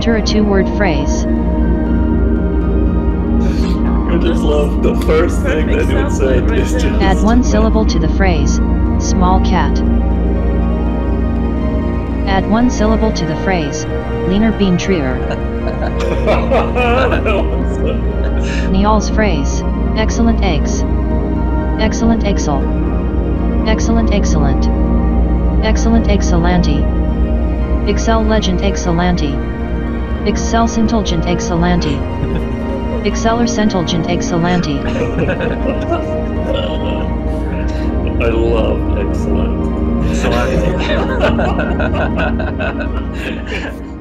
Enter a two-word phrase. I just love the first thing that you said is just... Add one syllable to the phrase, small cat. Add one syllable to the phrase, leaner bean treer. Niall's phrase, excellent eggs. Excellent excel. Excellent excellent. Excellent excellanti. Excel legend excellanti. Excel centulgent excellanti. Exceller centulgent excellanti. I love excellent. Excellent.